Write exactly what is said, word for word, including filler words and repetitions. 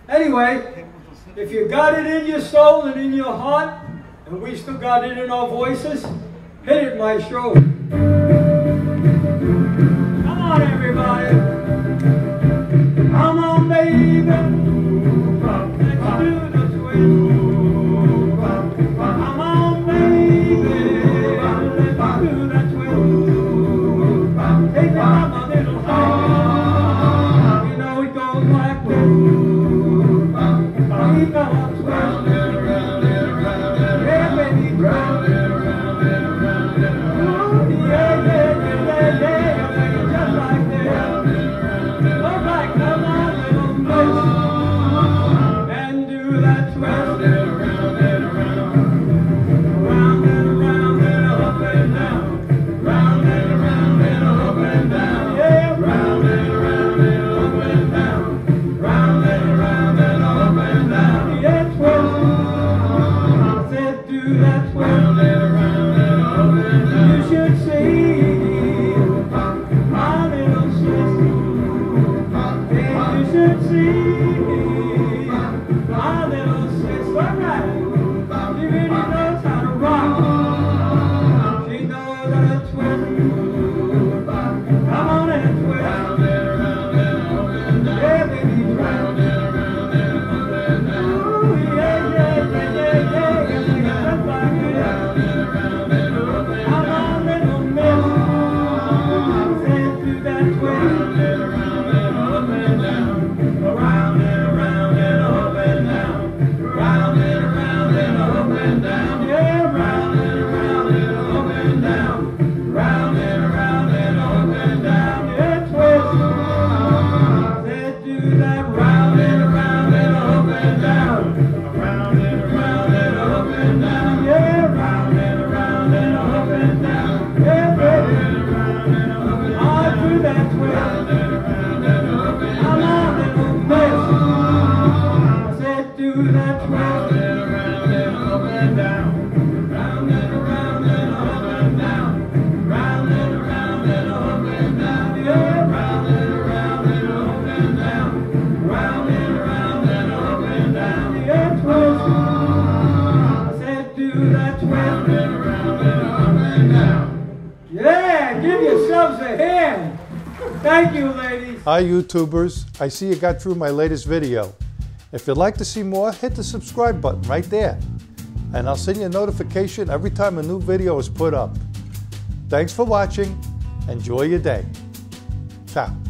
Anyway, if you got it in your soul and in your heart, and we still got it in our voices, hit it, maestro. Come on, everybody. Come on, baby. Let's do the twist. Come on, baby. Let's do the twist. Take it out my little hand. You know it goes like this. Keep on twisting. Yeah, baby, round and around and around and around. Yeah, yeah, yeah, yeah, yeah. Just like this. Look like come on, little miss. And do that twist. Round and around. Round and around and up and down. Round and around and up and down. Yeah, round and around and up and down. Round and around and up and down. Yeah, twist. I said do that twist. Round and around and up and down. You should see my little sister. Yeah, you should see my little sister. All right. She really knows how to rock. She knows how to twist. Come on and twist. Round and around and up and down. Yeah, baby, round and around and up and down. Ooh, yeah, yeah, yeah, yeah, yeah. Just like this. Round and around and up and down. Come on, little miss. Said do that twist. Round and around and up and down. Around and around and up and down. Round and around and up and down. Yeah, round and around and up and down. Round and around and up and down. Yeah, twist. Said do that round and around and up and down. Round and around and up and down. Yeah, round and around and up and down. Yeah, baby. Round and around and up and down. Oh, do that twist. Round and around and up and down. Come on, little miss. I said do that twist. Round and around and up and down. Round and around and up and down. Round and around and up and down. Yeah, round and around and up and down. Round and around and up and down. Yeah, twist. I said do that twist. Round and around and up and down. Yeah, give yourselves a hand. Thank you, ladies. Hi YouTubers, I see you got through my latest video. If you'd like to see more, hit the subscribe button right there. And I'll send you a notification every time a new video is put up. Thanks for watching. Enjoy your day. Ciao.